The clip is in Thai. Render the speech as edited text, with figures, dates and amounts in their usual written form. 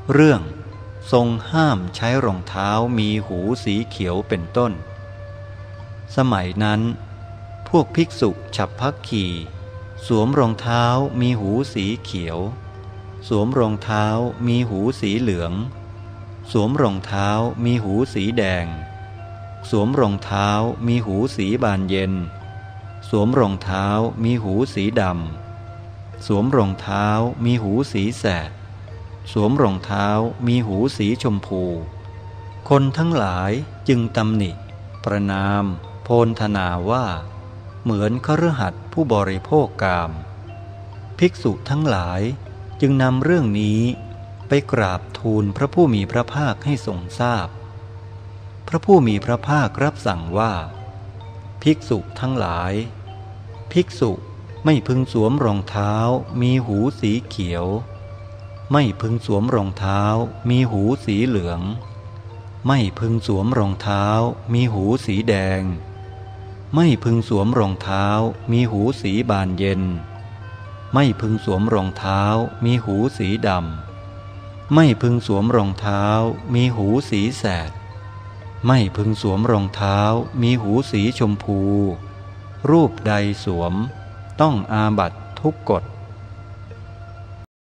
เรื่องทรงห้ามใช้รองเท้ามีหูสีเขียวเป็นต้นสมัยนั้นพวกภิกษุฉัพพคีสวมรองเท้ามีหูสีเขียวสวมรองเท้ามีหูสีเหลืองสวมรองเท้ามีหูสีแดงสวมรองเท้ามีหูสีบานเย็นสวมรองเท้ามีหูสีดำสวมรองเท้ามีหูสีแสดสวมรองเท้ามีหูสีชมพูคนทั้งหลายจึงตำหนิประณามโพลธนาว่าเหมือนคฤหัสถ์ผู้บริโภคกามภิกษุทั้งหลายจึงนำเรื่องนี้ไปกราบทูลพระผู้มีพระภาคให้ทรงทราบพพระผู้มีพระภาครับสั่งว่าภิกษุทั้งหลายภิกษุไม่พึงสวมรองเท้ามีหูสีเขียวไม่พึงสวมรองเท้ามีหูสีเหลืองไม่พึงสวมรองเท้ามีหูสีแดงไม่พึงสวมรองเท้ามีหูสีบานเย็นไม่พึงสวมรองเท้ามีหูสีดำไม่พึงสวมรองเท้ามีหูสีแสดไม่พึงสวมรองเท้ามีหูสีชมพูรูปใดสวมต้องอาบัติทุกกฎ